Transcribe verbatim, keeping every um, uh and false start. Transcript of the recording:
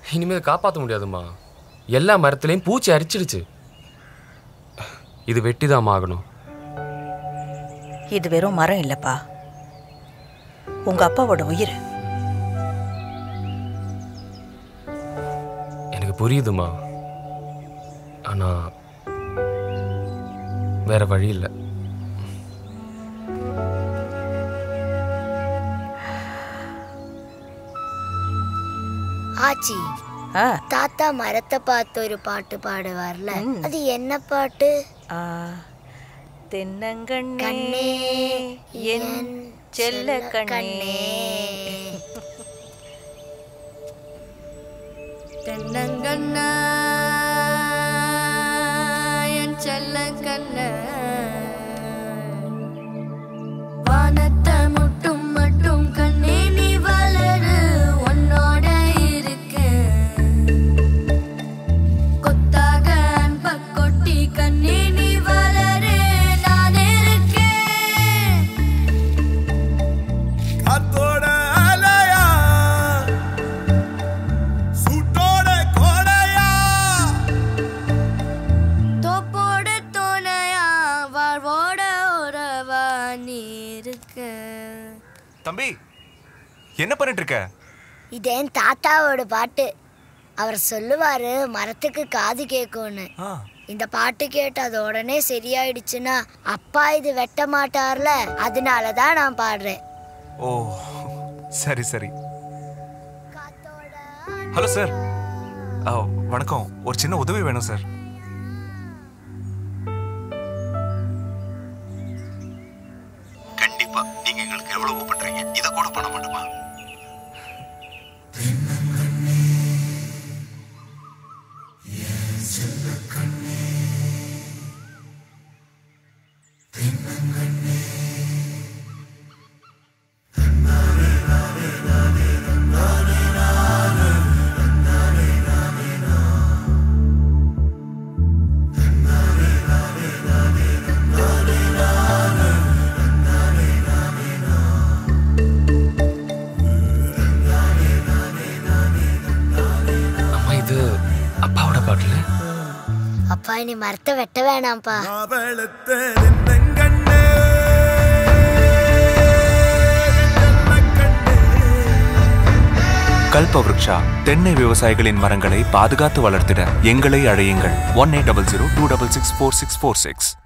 இனிமேல் காப்பாற்ற முடியாதுமா. எல்லா மரத்துலையும் பூச்சி அரிச்சிடுச்சு. இது வெட்டிதான் ஆகணும். இது வெறும் மரம் இல்லப்பா, உங்க அப்பாவோட உயிர். எனக்கு புரியுதுமா, ஆனா வேற வழி இல்லை. ஆச்சி, தாத்தா மரத்தை பார்த்து ஒரு பாட்டு பாடுவார்ல, அது என்ன பாட்டு? தென்னங்கண்ணே என் செல்ல கண்ணே, தென்னங்கண்ணா என் செல்ல கண்ணே, வானத்தை முட்டும் மட்டும் கண்ணே நீ வளரு, உன்னோட இருக்கு கொத்தாக அன்ப கொட்டி கண்ணே நீ வளரு, நான் இருக்கேன். காத்தோட அலையா சூட்டோட கோடையா, தோப்போட தோணையா வாழ்வோட உறவா நீ இருக்க. தம்பி, என்ன பண்ணிட்டு இருக்க? இது என் தாத்தாவோட பாட்டு. அவர் சொல்லுவாரு மரத்துக்கு காது கேட்கும்னு. இந்த பாட்டு கேட்டு அது உடனே சரியாயிடுச்சுன்னா அப்பா இது வெட்ட மாட்டார்ல, அதனாலதான் நான் பாடுறேன். ஓ சரி சரி. ஹலோ சார், வணக்கம். ஒரு சின்ன உதவி வேணும் சார். கண்டிப்பா நீங்க எங்களுக்கு எவ்வளவு பண்றீங்க, இத கூட பண்ண மாட்டோமா? அப்பா நீ மரத்தை வெட்ட வேணாம்ப்பா. கல்பவ்ருக்ஷா தென்னை விவசாயிகளின் மரங்களை பாதுகாத்து வளர்த்திட எங்களை அழையுங்கள். One eight double zero two double six four six four six.